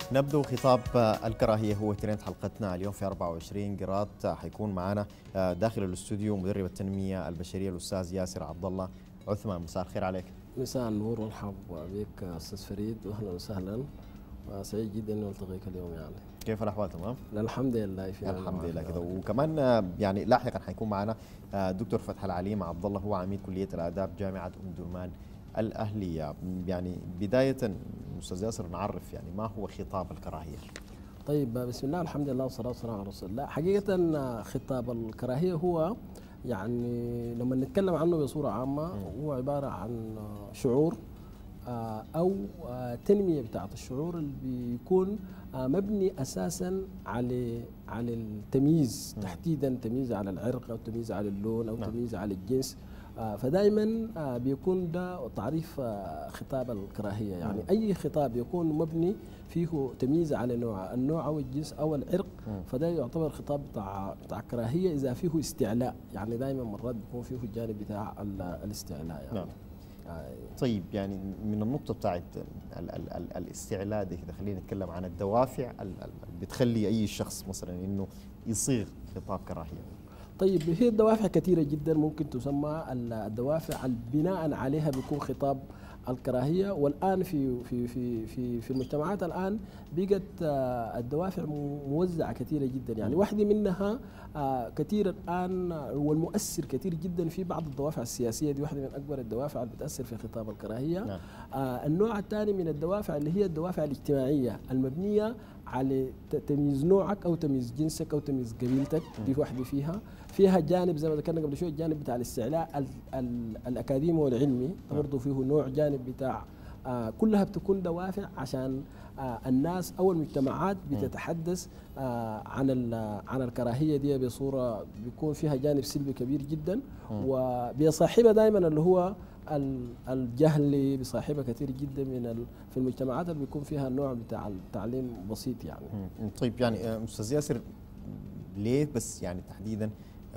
نبدو خطاب الكراهية هو ترند حلقتنا اليوم في 24 قراط. حيكون معنا داخل الاستوديو مدرب التنمية البشرية الأستاذ ياسر عبد الله عثمان. مساء الخير عليك. مساء النور والحب بك أستاذ فريد، وأهلا وسهلا، وسعيد جدا أن ألتقيك اليوم. يعني كيف الأحوال؟ تمام؟ الحمد لله في الحمد لله كده. وكمان يعني لاحقا حيكون معنا دكتور فتح العليم عبد الله، هو عميد كلية الآداب جامعة أم درمان الأهلية. يعني بداية أستاذ ياسر نعرف يعني ما هو خطاب الكراهية؟ طيب، بسم الله الحمد لله والصلاة والسلام على رسول الله. حقيقة خطاب الكراهية هو يعني لما نتكلم عنه بصورة عامة هو عبارة عن شعور أو تنمية بتاعت الشعور اللي بيكون مبني أساسا على التمييز، تحديدا تمييز على العرق أو تمييز على اللون أو تمييز على الجنس. فدائما بيكون ده تعريف خطاب الكراهية. يعني أي خطاب يكون مبني فيه تمييز على النوع أو الجنس أو العرق، فده يعتبر خطاب بتاع كراهية إذا فيه استعلاء. يعني دائما مرات بيكون فيه الجانب بتاع الاستعلاء يعني. طيب، يعني من النقطة بتاعت الاستعلاء دي كده خلينا نتكلم عن الدوافع اللي بتخلي أي شخص مثلا إنه يصيغ خطاب كراهية. طيب، هي الدوافع كثيرة جدا ممكن تسمى الدوافع البناء عليها بيكون خطاب الكراهية. والآن في المجتمعات الآن بقت الدوافع موزعة كثيرة جدا. يعني واحدة منها كثير الآن والمؤثر كثير جدا في بعض الدوافع السياسية، دي واحدة من أكبر الدوافع اللي بتأثر في خطاب الكراهية. النوع الثاني من الدوافع اللي هي الدوافع الاجتماعية المبنية على تمييز نوعك أو تمييز جنسك أو تمييز قبيلتك، دي واحدة فيها جانب زي ما ذكرنا قبل شوي، الجانب بتاع الاستعلاء الأكاديمي والعلمي، برضه فيه نوع جانب بتاع كلها بتكون دوافع عشان الناس أو المجتمعات بتتحدث عن الكراهية دي بصورة بيكون فيها جانب سلبي كبير جدا، وبيصاحبها دائما اللي هو الجهل، بصاحبها كثير جدا في المجتمعات اللي بيكون فيها النوع بتاع التعليم بسيط يعني. طيب، يعني أستاذ ياسر ليه بس يعني تحديدا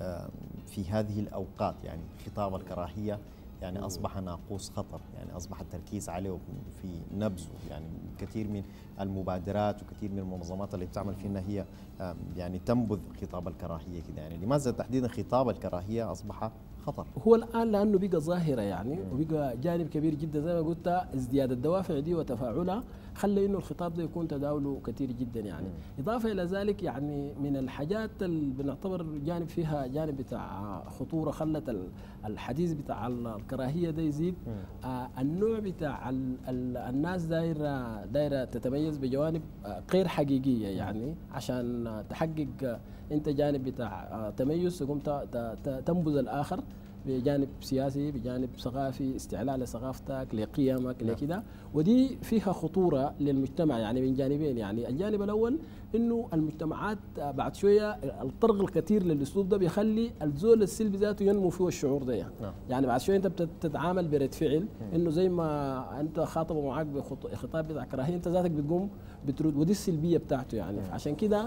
في هذه الأوقات يعني خطاب الكراهية يعني أصبح ناقوس خطر، يعني أصبح التركيز عليه في نبذه. يعني كثير من المبادرات وكثير من المنظمات اللي بتعمل في إنها هي يعني تنبذ خطاب الكراهية كده. يعني لماذا تحديدا خطاب الكراهية أصبح خطر؟ هو الآن لأنه بقى ظاهرة يعني، وبقى جانب كبير جدا زي ما قلت، ازدياد الدوافع دي وتفاعلها خلى إنه الخطاب ده يكون تداوله كثير جدا يعني. إضافة إلى ذلك يعني من الحاجات اللي بنعتبر جانب فيها جانب بتاع خطورة خلت الحديث بتاع الكراهية ده يزيد. النوع بتاع الناس دايرة تتميز بجوانب غير حقيقية، يعني عشان تحقق انت جانب بتاع تميز تقوم تنبذ الاخر بجانب سياسي، بجانب ثقافي، استعلاء لثقافتك، لقيمك، لكده. ودي فيها خطوره للمجتمع يعني من جانبين. يعني الجانب الاول انه المجتمعات بعد شويه الطرق الكثير للاسلوب ده بيخلي الزول السلبي ذاته ينمو فيه الشعور ده يعني بعد شويه انت بتتعامل برد فعل انه زي ما انت خاطبه معاك بخطاب بتاع كراهيه انت ذاتك بتقوم بترد، ودي السلبيه بتاعته يعني. عشان كده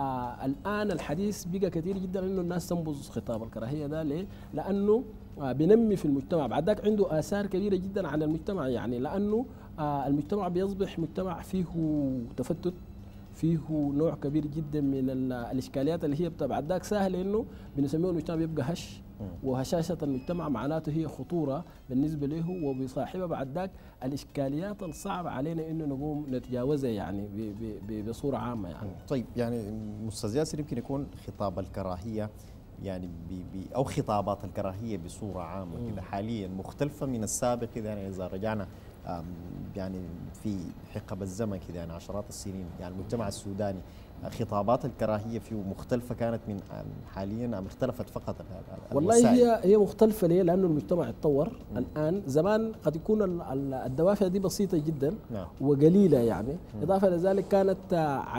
الان الحديث بقى كثير جدا انه الناس تنبذ خطاب الكراهيه ده. ليه؟ لانه بينمي في المجتمع، بعد ذاك عنده آثار كبيرة جدا على المجتمع. يعني لأنه المجتمع بيصبح مجتمع فيه تفتت، فيه نوع كبير جدا من الإشكاليات اللي هي بعد ذاك سهل إنه بنسميه المجتمع بيبقى هش، وهشاشة المجتمع معناته هي خطورة بالنسبة له، وبيصاحبها بعد ذاك الإشكاليات الصعبة علينا إنه نقوم نتجاوزها يعني بصورة عامة يعني. طيب، يعني أستاذ ياسر يمكن يكون خطاب الكراهية يعني أو خطابات الكراهية بصورة عامة كده حاليا مختلفة من السابق كده. يعني إذا رجعنا يعني في حقب الزمن كده يعني عشرات السنين، يعني المجتمع السوداني خطابات الكراهية فيه مختلفة كانت من حاليا أم اختلفت فقط والله هي مختلفة. ليه؟ لأنه المجتمع اتطور. الآن زمان قد يكون الدوافع دي بسيطة جدا وقليلة يعني. إضافة إلى ذلك كانت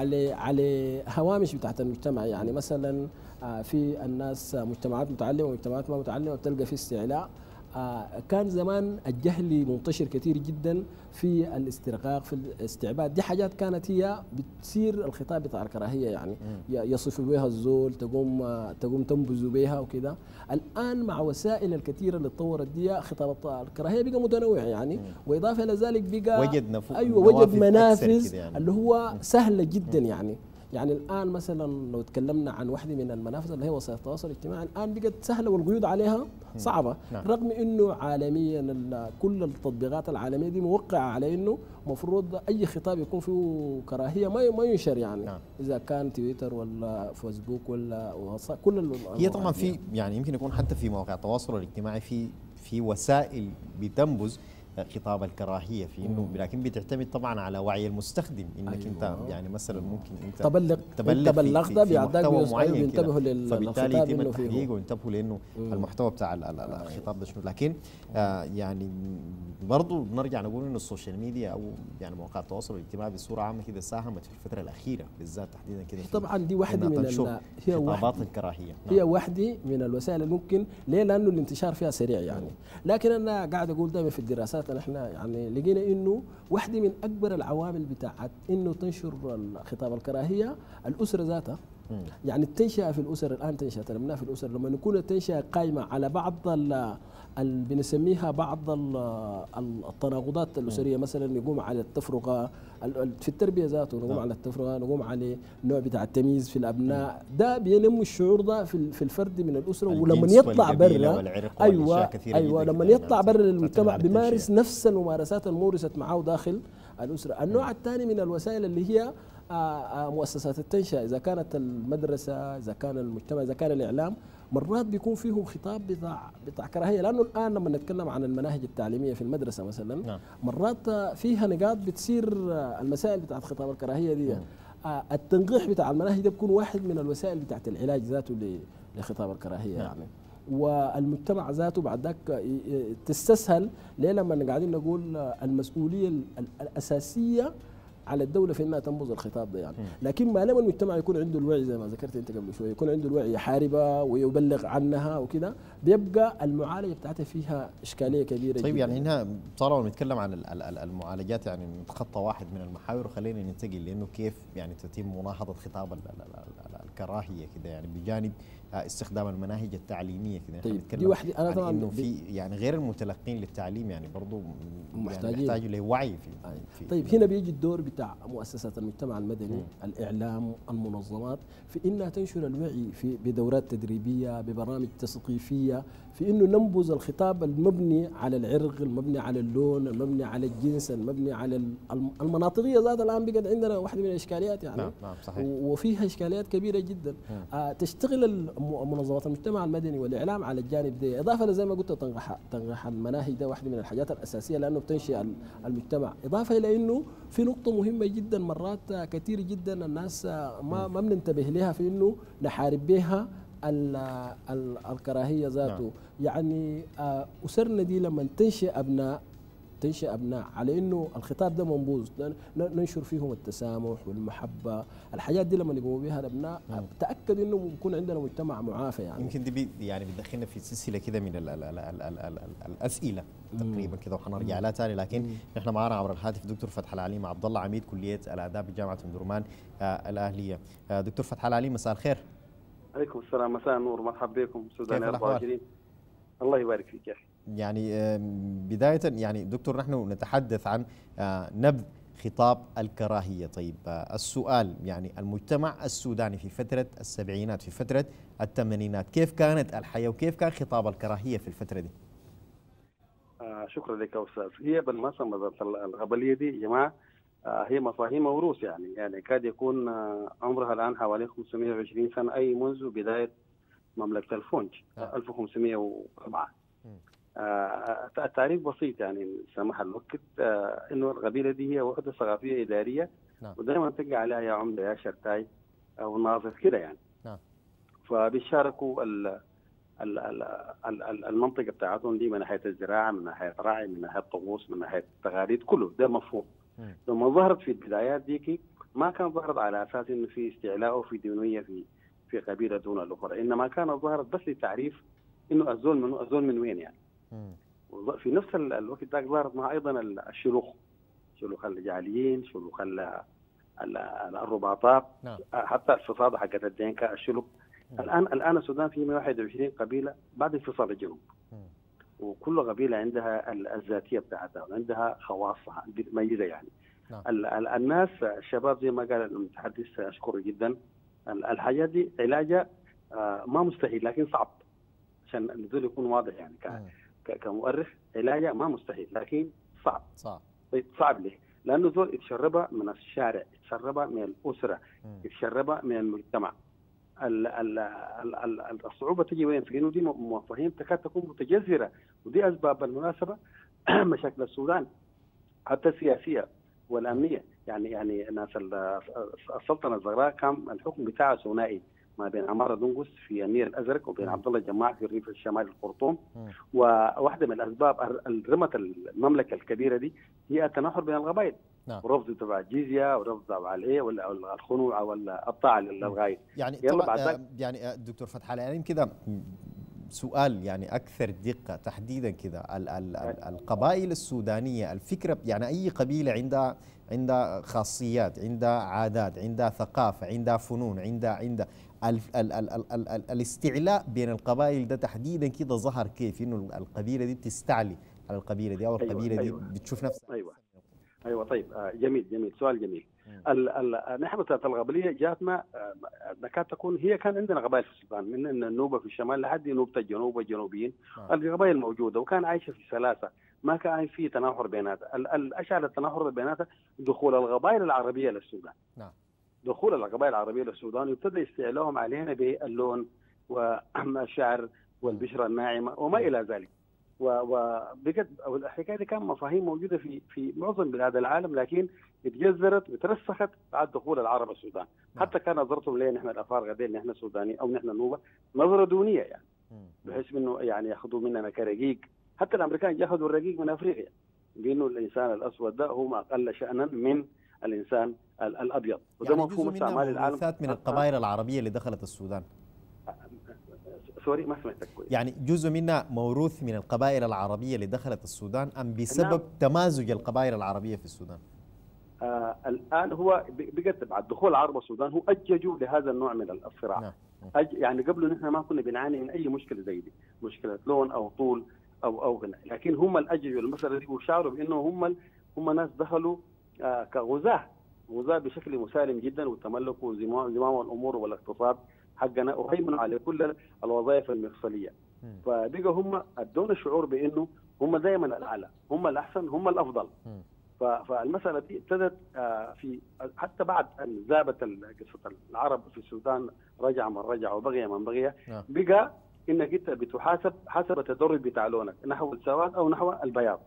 على هوامش بتاعت المجتمع. يعني مثلا في الناس مجتمعات متعلمة ومجتمعات ما متعلمة بتلقى في استعلاء كان زمان الجهل منتشر كثير جدا في الاسترقاق في الاستعباد، دي حاجات كانت هي بتصير الخطاب بتاع الكراهيه يعني يصف بها الزول، تقوم تنبذ بها وكده. الان مع وسائل الكثيره اللي اتطورت دي خطاب الكراهيه بقى متنوع يعني، واضافه الى ذلك بقى وجد منافذ يعني اللي هو سهله جدا يعني الان مثلا لو تكلمنا عن واحده من المنافذ اللي هي وسائل التواصل الاجتماعي، الان بقت سهله والقيود عليها صعبه. رغم انه عالميا كل التطبيقات العالميه دي موقعه على انه المفروض اي خطاب يكون فيه كراهيه ما ينشر يعني اذا كان تويتر ولا فيسبوك ولا كل هي طبعا في يعني يمكن يكون حتى في مواقع التواصل الاجتماعي في وسائل بتنبذ خطاب الكراهيه في انه، لكن بتعتمد طبعا على وعي المستخدم، انك انت يعني مثلا ممكن انت تبلغ في محتوى معين كده، فبالتالي يتم التحقيق وينتبهوا لانه المحتوى بتاع الخطاب ده شنو. لكن يعني برضه بنرجع نقول انه السوشيال ميديا او يعني مواقع التواصل الاجتماعي بصوره عامه كده ساهمت في الفتره الاخيره بالذات تحديدا كده. طبعا دي واحده من هي خطابات الكراهيه، هي واحده من الوسائل اللي ممكن ليه، لانه الانتشار فيها سريع يعني. لكن انا قاعد اقول دائما في الدراسات احنا يعني لقينا انه واحده من اكبر العوامل بتاعت انه تنشر خطاب الكراهيه الاسره ذاتها. يعني التنشئه في الاسر الان تنشئه تنميها في الاسر لما يكون التنشئه قائمه على بعض بنسميها بعض التناقضات الاسريه، مثلا نقوم على التفرقه في التربيه ذاته، نقوم على التفرقه، نقوم على نوع بتاع التمييز في الابناء، ده بينمو الشعور ده في الفرد من الاسره. ولما يطلع برا ايوه لما يطلع برا المجتمع بيمارس نفس الممارسات المورست معه داخل الاسره. النوع الثاني من الوسائل اللي هي مؤسسات التنشئه، اذا كانت المدرسه، اذا كان المجتمع، اذا كان الاعلام، مرات بيكون فيهم خطاب بتاع كراهيه. لانه الان لما نتكلم عن المناهج التعليميه في المدرسه مثلا مرات فيها نقاط بتصير المسائل بتاعت خطاب الكراهيه دي. التنقيح بتاع المناهج ده بيكون واحد من الوسائل بتاعت العلاج ذاته لخطاب الكراهيه يعني. والمجتمع ذاته بعد ذاك تستسهل ليه لما قاعدين نقول المسؤوليه الاساسيه على الدولة في انها تنبذ الخطاب ده يعني. لكن ما لما المجتمع يكون عنده الوعي زي ما ذكرت انت قبل شويه، يكون عنده الوعي يحاربها ويبلغ عنها وكده، بيبقى المعالجه بتاعتها فيها اشكاليه كبيره. طيب يعني هنا طالما نتكلم عن المعالجات يعني نتخطى واحد من المحاور وخلينا ننتقل لانه كيف يعني تتم مناهضه خطاب الكراهيه كده يعني بجانب استخدام المناهج التعليميه كده. طيب دي واحده انا طبعا انه في يعني غير المتلقين للتعليم يعني برضه محتاجين لوعي في طيب هنا بيجي الدور بتاع مؤسسات المجتمع المدني، الاعلام، المنظمات، في انها تنشر الوعي بدورات تدريبيه، ببرامج تثقيفيه، في انه ننبذ الخطاب المبني على العرق، المبني على اللون، المبني على الجنس، المبني على المناطقيه ذات. الان بقت عندنا واحده من الاشكاليات يعني. نعم صحيح. وفيها اشكاليات كبيره جدا. تشتغل منظمات المجتمع المدني والاعلام على الجانب ده، اضافه لزي ما قلت تنقيح المناهج ده واحده من الحاجات الاساسيه لانه بتنشئ المجتمع. اضافه الى انه في نقطه مهمه جدا مرات كثير جدا الناس ما بننتبه لها في انه نحارب بها الكراهيه ذاته. يعني اسرنا دي لما تنشئ ابناء على انه الخطاب ده منبوذ، ننشر فيهم التسامح والمحبه، الحاجات دي لما يقوموا بها الابناء تاكد انه بيكون عندنا مجتمع معافى يعني. يمكن دي يعني بتدخلنا في سلسله كده من الاسئله تقريبا كده وحنرجع لها ثاني. لكن نحن معنا عبر الهاتف دكتور فتح العليم عبد الله، عميد كليه الاداب بجامعه ام درمان الاهليه. دكتور فتح العليم مساء الخير. عليكم السلام، مساء النور، مرحبا بكم سوداني 24. الله يبارك فيك يا اخي. يعني بداية يعني دكتور نحن نتحدث عن نبذ خطاب الكراهية. طيب السؤال يعني المجتمع السوداني في فترة السبعينات في فترة الثمانينات كيف كانت الحياة وكيف كان خطاب الكراهية في الفترة دي؟ شكرا لك يا أستاذ. هي بالمناسبة القبلية دي يا جماعة هي مفاهيم موروث يعني كاد يكون عمرها الآن حوالي 520 سنة أي منذ بداية مملكة الفونج 1504. التعريف بسيط يعني سمح الوقت انه القبيله دي هي وحده ثقافيه اداريه ودائما تلقى عليها يا عمده يا شرطاي او ناظر كده يعني. فبيشاركوا المنطقه بتاعتهم دي من ناحيه الزراعه، من ناحيه الرعي، من ناحيه الطقوس، من ناحيه التقاليد، كله ده مفهوم. لما ظهرت في البدايات ديك ما كانت ظهرت على اساس انه في استعلاء وفي دينيه في قبيله دون الاخرى، انما كانت ظهرت بس لتعريف انه الزول من وين يعني. في نفس الوقت ذاك ظهرت معها ايضا الشلوخ، شلوخ الجعليين، شلوخ الرباطات، حتى الفصاده حقت الدينكا الشلوخ. الان السودان فيه 121 قبيله بعد انفصال الجنوب، وكل قبيله عندها الذاتيه بتاعتها وعندها خواصها بتميزها يعني. الناس الشباب زي ما قال المتحدث اشكره جدا، الحاجات دي علاجها ما مستحيل لكن صعب، عشان النزول يكون واضح يعني كمؤرخ، علاجها ما مستحيل لكن صعب. طيب صعب ليه؟ لانه زول يتشربها من الشارع، يتشربها من الاسره، يتشربها من المجتمع. الصعوبه تجي وين؟ في انه دي مفاهيم تكاد تكون متجذره، ودي اسباب بالمناسبه مشاكل السودان حتى السياسيه والامنيه. يعني ناس السلطنه الزغراء كان الحكم بتاعه ثنائي ما بين عمارة دنقس في النيل الازرق وبين عبد الله الجماع في الريف الشمالي الخرطوم. وواحده من الاسباب اللي رمت المملكه الكبيره دي هي التناحر بين القبائل، ورفض تبع الجيزيه ورفض تبع الايه ولا الخنوع ولا الطاعه للغايب. يعني طبعا يعني دكتور فتح العليم كده سؤال يعني اكثر دقه تحديدا كده، القبائل السودانيه الفكره يعني اي قبيله عندها خاصيات، عندها عادات، عندها ثقافه، عندها فنون، عندها الاستعلاء بين القبائل ده تحديدا كده ظهر كيف انه القبيله دي بتستعلي على القبيله دي او القبيله دي بتشوف نفسها. ايوه طيب جميل سؤال جميل. نحن مسألة القبلية جاتنا تكاد تكون هي كان عندنا قبائل في السودان من النوبة في الشمال لحد نوبة الجنوب والجنوبيين. القبائل موجودة وكان عايشة في سلاسة، ما كان في تناحر بيناتها. الأشعل التناحر بيناتها دخول القبائل العربية للسودان. دخول القبائل العربية للسودان يبتدى استعلاهم علينا باللون والشعر والبشرة الناعمة وما إلى ذلك. وبجد الحكايه دي كان مفاهيم موجوده في معظم بلاد العالم، لكن اتجذرت وترسخت بعد دخول العرب السودان. حتى كان نظرتهم لنا نحن الافارقه دي نحن سودانيين او نحن نوبه نظره دونيه يعني، بحيث انه يعني ياخذوا مننا كرقيق. حتى الامريكان ياخذوا الرقيق من افريقيا، بانه الانسان الاسود ده هو ما اقل شانا من الانسان الابيض. وده يعني مفهوم استعمال العالم من القبائل العربيه اللي دخلت السودان. سوري ما سمعتك كويس. يعني جزء منها موروث من القبائل العربية اللي دخلت السودان أم بسبب تمازج القبائل العربية في السودان؟ الآن هو بجد بعد دخول العرب السودان هو أججوا لهذا النوع من الصراع. يعني قبله نحن ما كنا بنعاني من أي مشكلة زي دي، مشكلة لون أو طول أو غنى، لكن هم الأججوا المسألة دي وشعروا بأنه هم ناس دخلوا كغزاة بشكل مسالم جدا، وتملكوا زمام الأمور والاقتصاد حقنا وهيمنوا على كل الوظائف المفصليه. فبقى هم ادونا الشعور بانه هم دائما الاعلى، هم الاحسن، هم الافضل. فالمساله دي ابتدت في حتى بعد ان ذابت قصه العرب في السودان، رجع من رجع وبغي من بغي، بقى انك انت بتحاسب حسب التدرج بتاع لونك نحو السواد او نحو البياض.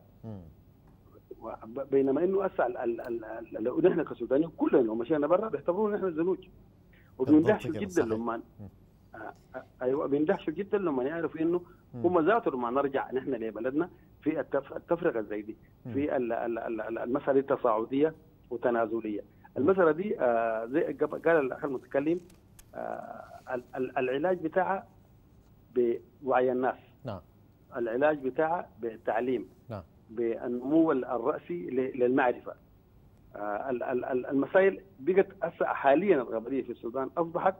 بينما انه نحن كسودانيين كلنا لو مشينا برا بيعتبرونا نحن الزنوج، وبيندهشوا جدا لما ايوه بيندهشوا جدا لما يعرفوا انه هم ذاتهم لما نرجع نحن لبلدنا في التفرقه زي دي، في المساله التصاعديه وتنازليه. المساله دي زي قال الاخ المتكلم العلاج بتاعها بوعي الناس، العلاج بتاعها بالتعليم، بالنمو الراسي للمعرفه. المسائل بقت حاليا القبليه في السودان اصبحت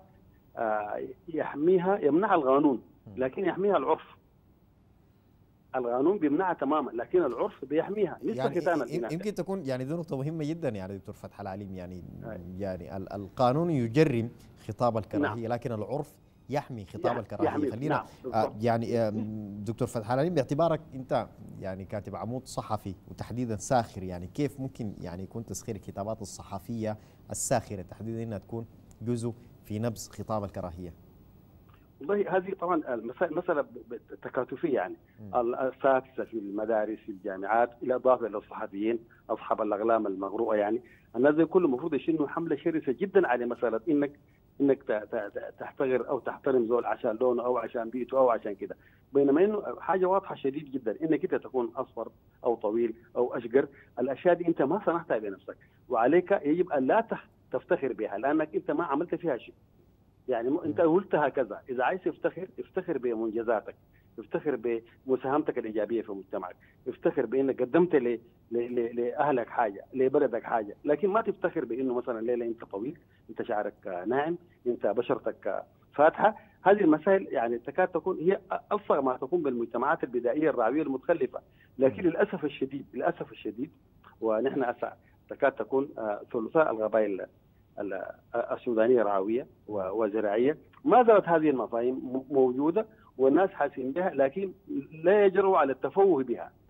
يمنعها القانون، لكن يحميها العرف. القانون بيمنعها تماما، لكن العرف بيحميها. يعني يمكن تكون يعني دي نقطه مهمه جدا يعني دكتور فتح العليم، يعني القانون يجرم خطاب الكراهيه، لكن العرف يحمي خطاب الكراهيه. خلينا يعني دكتور فتح العليم باعتبارك انت يعني كاتب عمود صحفي وتحديدا ساخر، يعني كيف ممكن يعني يكون تسخير الكتابات الصحفيه الساخره تحديدا انها تكون جزء في نبذ خطاب الكراهيه؟ والله هذه طبعا مساله تكاتفيه، يعني الاساتذه في المدارس في الجامعات بالاضافه الى الصحفيين اصحاب الاقلام المغروءه، يعني الناس دي كله المفروض يشيلوا حمله شرسه جدا على مساله انك تحتقر او تحترم زول عشان لونه او عشان بيئته او عشان كده. بينما انه حاجه واضحه شديد جدا انك انت تكون اصفر او طويل او اشقر، الاشياء دي انت ما صنعتها بنفسك، وعليك يجب ان لا تفتخر بها لانك انت ما عملت فيها شيء. يعني انت قلت هكذا، اذا عايز تفتخر افتخر بمنجزاتك، افتخر بمساهمتك الايجابيه في مجتمعك، افتخر بانك قدمت لاهلك حاجه، لبلدك حاجه، لكن ما تفتخر بانه مثلا ليله انت طويل، انت شعرك ناعم، انت بشرتك فاتحه. هذه المسائل يعني تكاد تكون هي اصغر ما تكون بالمجتمعات البدائيه الرعويه المتخلفه، لكن للاسف الشديد ونحن اسعى تكاد تكون ثلثاء القبائل السودانيه رعويه وزراعيه، ما زالت هذه المفاهيم موجوده والناس حاسين بها، لكن لا يجرؤوا على التفوه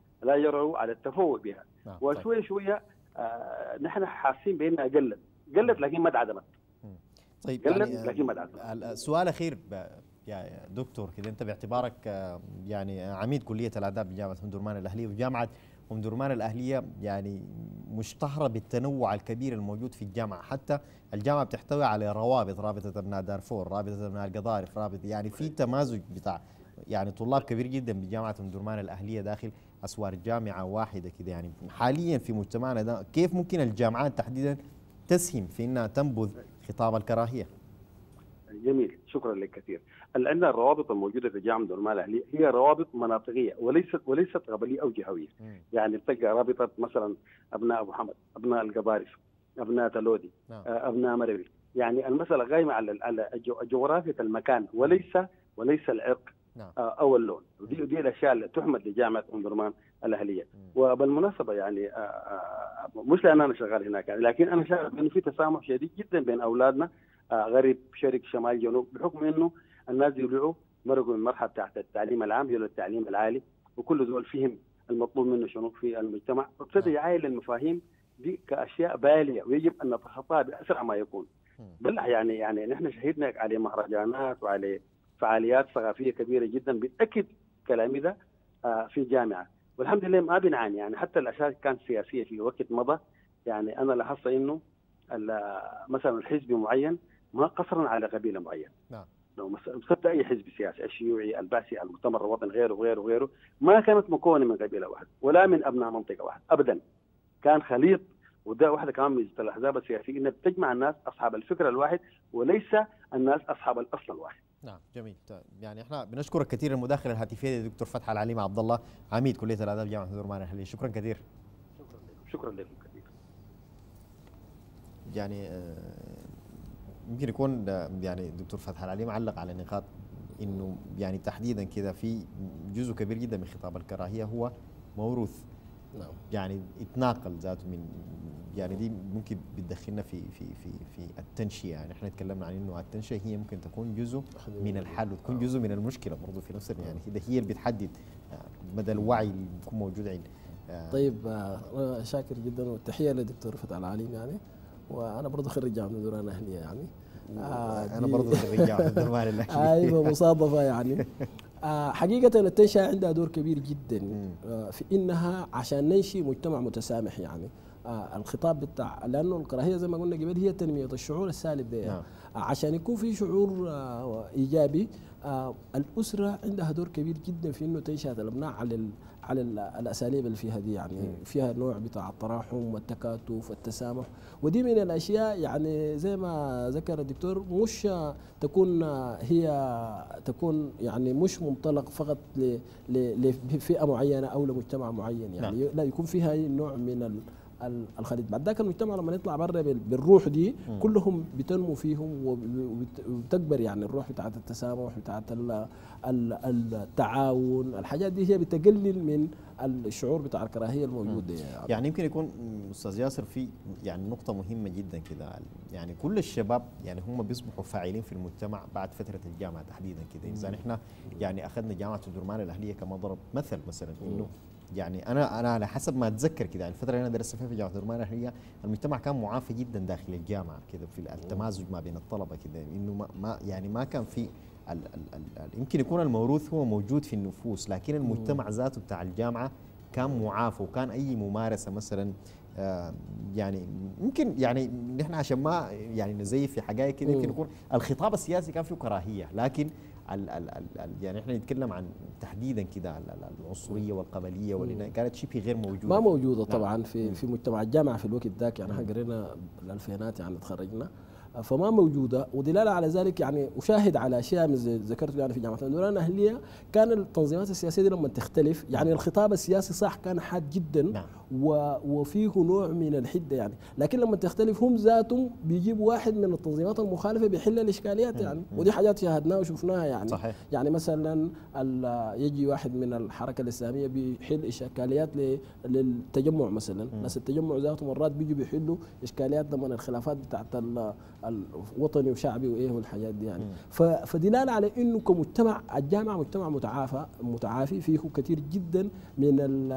بها، وشويه شويه نحن حاسين بانها قلت لكن ما انعدمت. طيب قلت لكن ما انعدمت. السؤال الاخير يا دكتور كده، انت باعتبارك يعني عميد كليه الاداب بجامعه ام درمان الاهليه، وجامعه ام درمان الاهليه يعني مشتهره بالتنوع الكبير الموجود في الجامعه، حتى الجامعه بتحتوي على روابط، رابطه ابناء دارفور، رابطه ابناء القضارف، رابطه يعني في تمازج بتاع يعني طلاب كبير جدا بجامعه ام درمان الاهليه داخل اسوار الجامعه واحده كده. يعني حاليا في مجتمعنا ده كيف ممكن الجامعات تحديدا تسهم في انها تنبذ خطاب الكراهيه؟ جميل، شكرا لك كثير. عندنا الروابط الموجوده في جامعه درمان الاهليه هي روابط مناطقيه وليست قبليه او جهويه. يعني تلقى رابطه مثلا ابناء ابو حمد، ابناء القضارف، ابناء تلودي، ابناء مربي. يعني المساله قائمه على جغرافيه المكان وليس العرق او اللون. دي الاشياء اللي تحمد لجامعه ام درمان الاهليه. وبالمناسبه يعني مش لان انا شغال هناك يعني، لكن انا شايف انه في تسامح شديد جدا بين اولادنا غريب شرق شمال جنوب، بحكم انه الناس يطلعوا مرقوا من المرحله بتاعت التعليم العام الى التعليم العالي، وكل زول فهم المطلوب منه شنو في المجتمع، وابتدى يعاين المفاهيم دي كاشياء باليه ويجب ان نتخطاها باسرع ما يكون. بل يعني نحن شهدنا على مهرجانات وعلى فعاليات ثقافيه كبيره جدا بتاكد كلامي ده في الجامعه، والحمد لله ما بنعاني. يعني حتى الاشياء كانت سياسيه في وقت مضى، يعني انا لاحظت انه مثلا الحزب معين ما قصرا على قبيله معينه. لو مسكت اي حزب سياسي، الشيوعي، البعثي، المؤتمر الوطني، غيره ما كانت مكونه من قبيله واحده ولا من ابناء منطقه واحده ابدا، كان خليط. وده واحده كمان من الاحزاب السياسيه انها بتجمع الناس اصحاب الفكر الواحد وليس الناس اصحاب الاصل الواحد. نعم جميل. يعني احنا بنشكرك كثير المداخله الهاتفيه دكتور فتح العليم عبد الله، عميد كليه الاداب جامعه ام درمان الاهليه. شكرا كثير. شكرا لكم كثير. يعني يمكن يكون يعني الدكتور فتح العليم علق على نقاط انه يعني تحديدا كذا في جزء كبير جدا من خطاب الكراهيه هو موروث. نعم. يعني اتناقل ذاته من يعني دي ممكن بتدخلنا في التنشئه. يعني احنا تكلمنا عن انه التنشئه هي ممكن تكون جزء من الحل وتكون جزء من المشكله برضه في نفس يعني هي اللي بتحدد مدى الوعي اللي بيكون موجود عند. طيب انا شاكر جدا والتحيه للدكتور فتح العليم يعني، وانا برضه خريج جامعه ام درمان الاهليه يعني. انا برضه خريج جامعه ام درمان الاهليه. ايوه مصادفه يعني. حقيقة التنشئة عندها دور كبير جدا في انها عشان ننشئ مجتمع متسامح يعني. الخطاب بتاع لانه الكراهية زي ما قلنا قبل هي تنمية الشعور السالب ده. عشان يكون في شعور ايجابي الاسرة عندها دور كبير جدا في انه تنشئ الابناء على الاساليب اللي فيها دي يعني. فيها نوع بتاع التراحم والتكاتف والتسامح، ودي من الاشياء يعني زي ما ذكر الدكتور مش تكون يعني مش منطلق فقط لفئه معينه او لمجتمع معين يعني. لا يكون فيها نوع من الخليط. بعد ذاك المجتمع لما يطلع برا بالروح دي كلهم بتنمو فيهم وبتكبر يعني الروح بتاعت التسامح بتاعت التعاون. الحاجات دي هي بتقلل من الشعور بتاع الكراهيه الموجود ده يعني يمكن يكون استاذ ياسر في يعني نقطه مهمه جدا كده. يعني كل الشباب يعني هم بيصبحوا فاعلين في المجتمع بعد فتره الجامعه تحديدا كده. اذا احنا يعني اخذنا جامعه ام درمان الاهليه كمضرب مثلا انه يعني انا على حسب ما اتذكر كده الفتره اللي انا درست فيها في جامعه درمان الاهليه المجتمع كان معافى جدا داخل الجامعه كده في التمازج ما بين الطلبه كده، انه ما يعني ما كان في يمكن يكون الموروث هو موجود في النفوس، لكن المجتمع ذاته بتاع الجامعه كان معافى، وكان اي ممارسه مثلا يعني يمكن يعني نحن عشان ما يعني نزيف في حاجات كده يمكن يكون الخطاب السياسي كان فيه كراهيه، لكن يعني احنا نتكلم عن تحديدا كده العنصريه والقبليه واللي كانت شبه غير موجوده، ما موجوده طبعا في مجتمع الجامعه في الوقت ذاك يعني. احنا قرينا الالفينات يعني تخرجنا فما موجوده. ودلاله على ذلك يعني اشاهد على اشياء مثل ذكرت يعني في جامعه الدوران الاهليه، كان التنظيمات السياسيه دي لما تختلف يعني الخطاب السياسي صح كان حاد جدا، نعم. وفيه نوع من الحده يعني، لكن لما تختلف هم ذاتهم بيجيبوا واحد من التنظيمات المخالفه بيحل الاشكاليات يعني، ودي حاجات شاهدناها وشفناها يعني. صحيح. يعني مثلا يجي واحد من الحركه الاسلاميه بيحل اشكاليات للتجمع مثلا، ناس التجمع ذاتهم مرات بيجوا بيحلوا اشكاليات ضمن الخلافات بتاعت الوطني وشعبي وايه والحاجات دي يعني. فدلاله على انه كمجتمع الجامعه مجتمع متعافي فيه كثير جدا من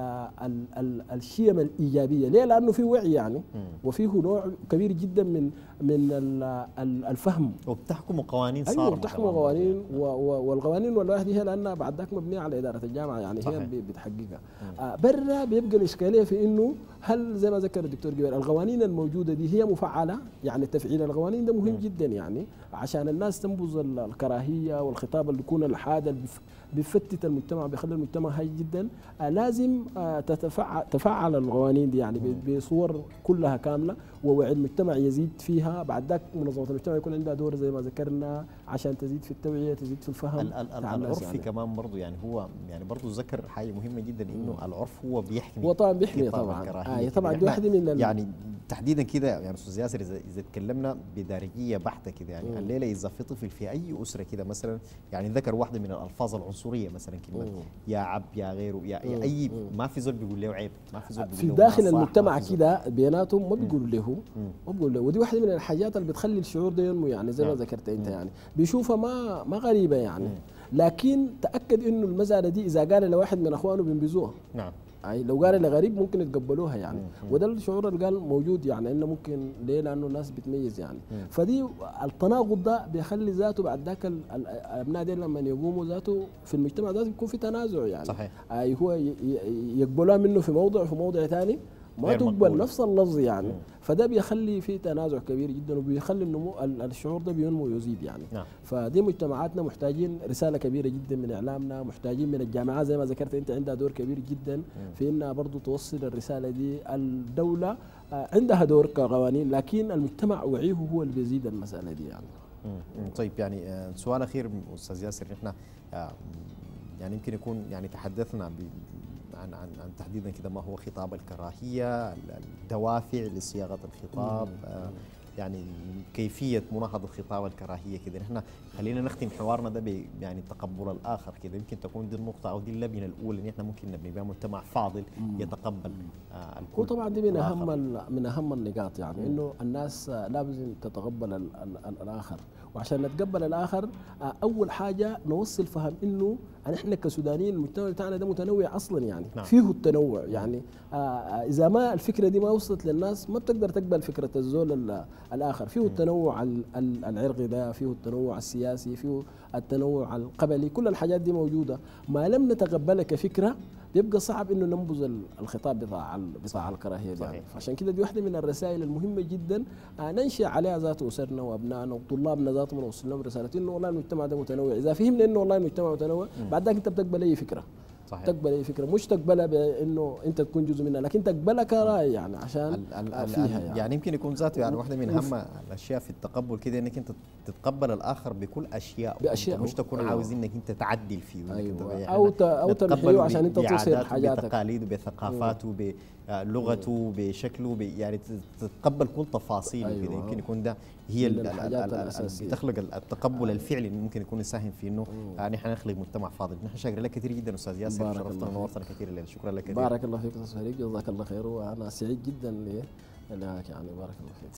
الشيم الايجابيه، ليه؟ لانه في وعي يعني، وفيه نوع كبير جدا من الفهم، وبتحكموا قوانين صارمه. ايوه بتحكموا قوانين، والقوانين واللوائح دي هي لانها بعد ذاك مبنيه على اداره الجامعه يعني، صحيح. هي بتحققها. برا بيبقى الاشكاليه في انه هل زي ما ذكر الدكتور جبير القوانين الموجوده دي هي مفعله؟ يعني تفعيل القوانين ده مهم جدا يعني عشان الناس تنبذ الكراهيه والخطاب اللي يكون الحاد اللي بيفتت المجتمع بيخلي المجتمع هاي جدا. لازم تفعل القوانين دي يعني بصور كلها كامله، ووعي المجتمع يزيد فيها. بعد ذاك منظمه المجتمع يكون عندها دور زي ما ذكرنا عشان تزيد في التوعيه، تزيد في الفهم. العرف يعني كمان برضه يعني هو يعني برضه ذكر حاجه مهمه جدا انه العرف هو بيحمي، هو طبعا بيحمي طبعا طبعا دي واحده من يعني تحديدا كده يعني استاذ ياسر اذا تكلمنا بدارجيه بحته كده يعني الليله اذا في طفل في اي اسره كده مثلا يعني ذكر واحده من الالفاظ العنصريه مثلا كلمه يا عب يا غيره يا اي، ما في زول بيقول له عيب، ما في زول بيقول في له داخل المجتمع كده بيناتهم ما بيقولوا له، ما بيقولوا له. ودي واحده من الحاجات اللي بتخلي الشعور ده ينمو يعني زي ما ذكرت انت يعني، بيشوفها ما غريبه يعني. لكن تاكد انه المساله دي اذا قال لواحد من اخوانه بينبذوها. نعم. يعني لو قال لغريب ممكن يتقبلوها يعني. وده الشعور اللي قال موجود يعني، انه ممكن ليه؟ لانه الناس بتميز يعني. فدي التناقض ده بيخلي ذاته بعد ذاك الابناء دي لما يقوموا ذاته في المجتمع ذاته يكون في تنازع يعني. صحيح. هو يقبلوها منه في موضع وفي موضع ثاني ما تقبل نفس اللفظ يعني. فده بيخلي في تنازع كبير جدا، وبيخلي النمو الشعور ده بينمو ويزيد يعني. نعم. فدي مجتمعاتنا محتاجين رساله كبيره جدا من اعلامنا، محتاجين من الجامعات زي ما ذكرت انت عندها دور كبير جدا في انها برضه توصل الرساله دي. الدوله عندها دور كقوانين، لكن المجتمع وعيه هو اللي بيزيد المساله دي يعني. طيب يعني سؤال اخير استاذ ياسر، احنا يعني يمكن يكون يعني تحدثنا عن تحديدا كده ما هو خطاب الكراهيه، الدوافع لصياغه الخطاب، يعني كيفيه مناهضه خطاب الكراهيه كده. نحن خلينا نختم حوارنا ده يعني تقبل الاخر كده، يمكن تكون دي النقطه او دي اللبنه الاولى اللي احنا ممكن نبني بها مجتمع فاضل يتقبل الكل. وطبعا دي من اهم النقاط يعني انه الناس لازم تتقبل الاخر. وعشان نتقبل الاخر اول حاجه نوصل فهم انه احنا كسودانيين المجتمع بتاعنا ده متنوع اصلا يعني. نعم. فيه التنوع يعني. اذا ما الفكره دي ما وصلت للناس ما بتقدر تقبل فكره الزول الاخر. فيه التنوع العرقي ده، فيه التنوع السياسي، فيه التنوع القبلي، كل الحاجات دي موجوده. ما لم نتقبلها كفكره بيبقى صعب انه ننبذ الخطاب بتاع الكراهيه دي يعني. فعشان كده دي واحده من الرسائل المهمه جدا ننشئ عليها ذات اسرنا وابنائنا وطلابنا ذاتهم، نوصل لهم رساله انه والله المجتمع ده متنوع. اذا فهمنا انه والله المجتمع متنوع بعد ذاك انت بتقبل اي فكره. صحيح. تقبل اي فكره، مش تقبلها بانه انت تكون جزء منها، لكن تقبلها كراي يعني عشان فيها يعني يمكن يكون ذاته يعني واحده من اهم الاشياء في التقبل كده انك انت تتقبل الاخر بكل اشياء مش تكون عاوز انك انت تعدل فيه. يعني او تنحيه عشان انت توصل حاجاتك بتقاليده بثقافاته بلغته بشكله يعني تتقبل كل تفاصيله كده. يمكن يكون ده هي اللي بتخلق التقبل الفعلي اللي ممكن يكون يساهم في انه نحن نخلق مجتمع فاضل. نحن شاكرين لك كثير جدا استاذ ياسر، شرفتنا ونورتنا كثير الليله. شكرا لك كثير. بارك الله فيك استاذ فريق، جزاك الله خير، وانا سعيد جدا لك يعني. بارك الله فيك.